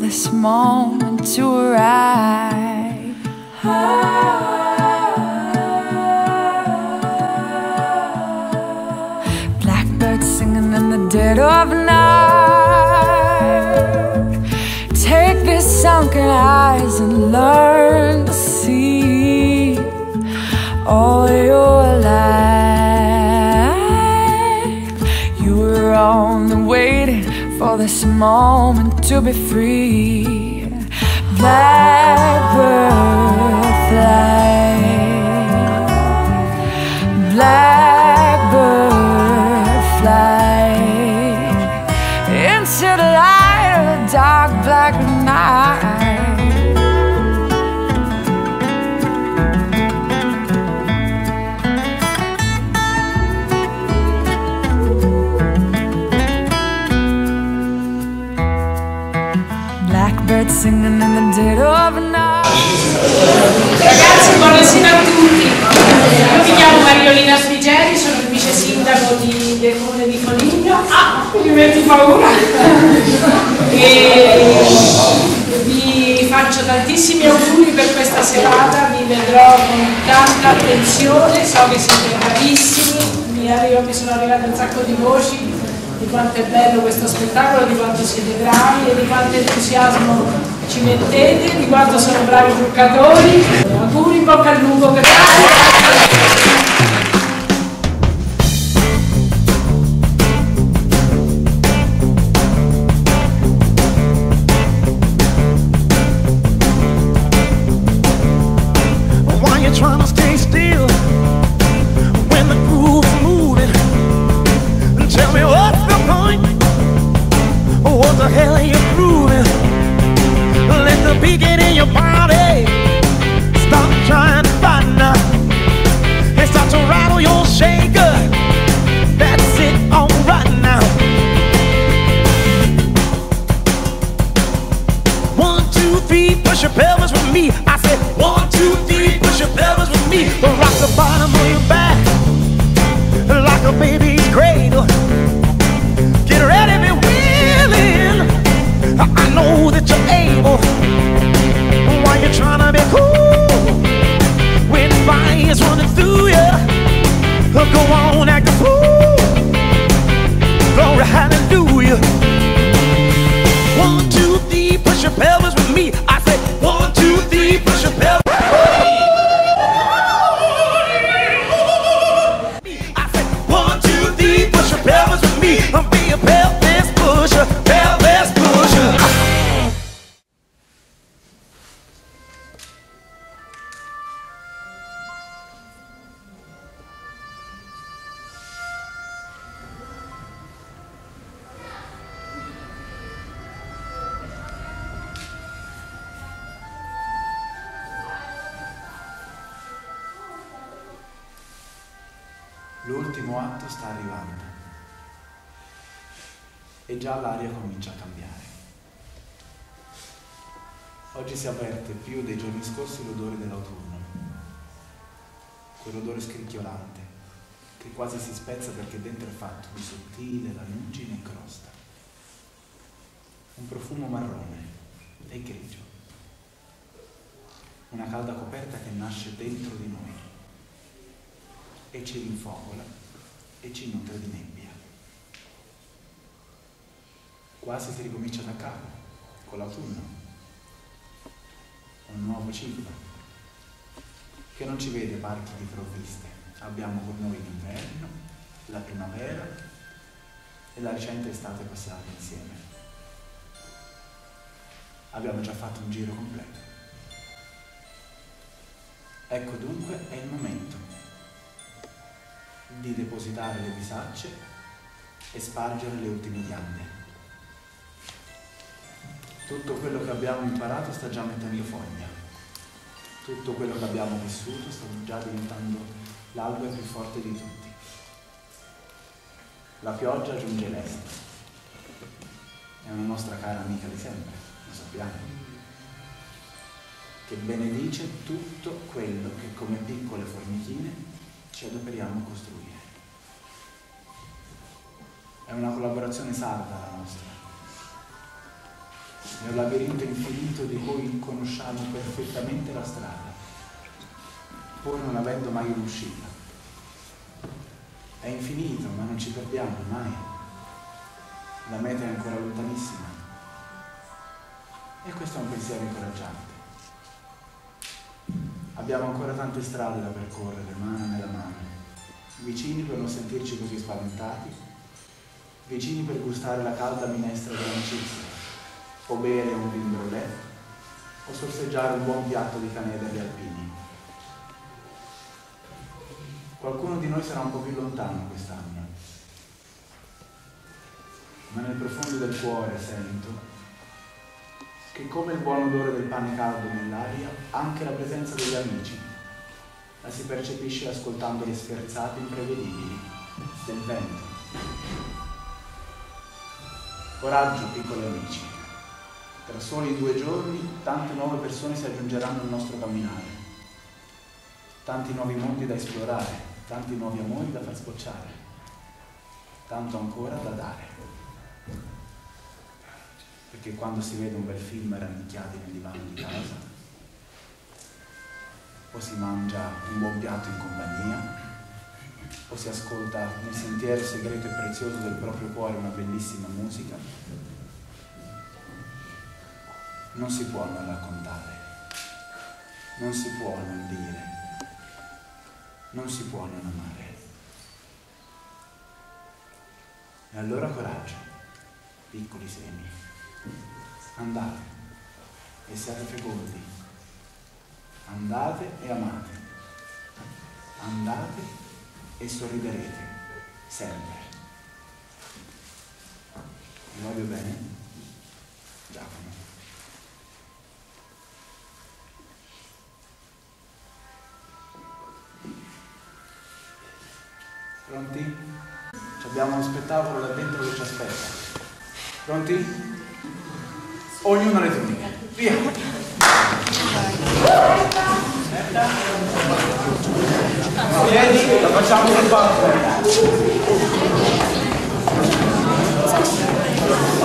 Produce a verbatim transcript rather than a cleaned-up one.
this moment to arrive. Blackbirds singing in the dead of night. Take these sunken eyes and learn to see all your life. You were only waiting for this moment to be free. Blackbird fly, blackbird fly into the light of the dark black night. Blackbird singing in the dead of night. Ragazzi, buonasera a tutti. Io mi chiamo Mariolina Spigeri, sono il vice sindaco di, del comune di Foligno. Ah, mi metti paura. E vi faccio tantissimi auguri per questa serata, vi vedrò con tanta attenzione, so che siete bravissimi, mi, arrivo, mi sono arrivate un sacco di voci di quanto è bello questo spettacolo, di quanto siete bravi e di quanto entusiasmo ci mettete, di quanto sono bravi truccatori. Auguri, in bocca al lupo per push your pelvis with me. I said one, two, three, push your pelvis with me. Rock the bottom of your back like a baby's cradle. Get ready, be willing. I know that you're able. While you're trying to be cool, when fire's running through you, go on, act a fool. Glory, hallelujah. One, two, three, push your pelvis with me. I said one, two, three, push your pelvis. I said one, two, three, push your pelvis with me. I'm be a pelvis pusher, pelvis pusher. L'ultimo atto sta arrivando e già l'aria comincia a cambiare. Oggi si avverte più dei giorni scorsi l'odore dell'autunno, quell'odore scricchiolante che quasi si spezza perché dentro è fatto di sottile lanugine e crosta. Un profumo marrone e grigio, una calda coperta che nasce dentro di noi e ci rinfocola e ci nutre di nebbia. Quasi si ricomincia da capo, con l'autunno, un nuovo ciclo che non ci vede parchi di provviste. Abbiamo con noi l'inverno, la primavera e la recente estate passata insieme. Abbiamo già fatto un giro completo. Ecco dunque è il momento di depositare le bisacce e spargere le ultime ghiande. Tutto quello che abbiamo imparato sta già mettendo foglia. Tutto quello che abbiamo vissuto sta già diventando l'albero più forte di tutti. La pioggia giunge l'est. È una nostra cara amica di sempre, lo sappiamo, che benedice tutto quello che come piccole formichine ci adoperiamo a costruire. È una collaborazione sarda la nostra. È un labirinto infinito di cui conosciamo perfettamente la strada, pur non avendo mai un'uscita. È infinito, ma non ci perdiamo mai. La meta è ancora lontanissima. E questo è un pensiero incoraggiante. Abbiamo ancora tante strade da percorrere, mano nella mano, vicini per non sentirci così spaventati, vicini per gustare la calda minestra dell'amicizia, o bere un vin brûlé, o sorseggiare un buon piatto di canederli alpini. Qualcuno di noi sarà un po' più lontano quest'anno, ma nel profondo del cuore sento che, come il buon odore del pane caldo nell'aria, anche la presenza degli amici la si percepisce ascoltando gli sferzati imprevedibili del vento. Coraggio, piccoli amici. Tra soli due giorni tante nuove persone si aggiungeranno al nostro camminare, tanti nuovi mondi da esplorare, tanti nuovi amori da far scocciare, tanto ancora da dare. Perché quando si vede un bel film rannicchiati nel divano di casa, o si mangia un buon piatto in compagnia, o si ascolta nel sentiero segreto e prezioso del proprio cuore una bellissima musica, non si può non raccontare, non si può non dire, non si può non amare. E allora coraggio, piccoli semi, andate e siate fecondi, andate e amate, andate e sorriderete sempre. Vi voglio bene, Giacomo. Pronti? Abbiamo uno spettacolo là dentro che ci aspetta. Pronti? Ognuno le tuniche. Via! Vieni, la facciamo sul banco.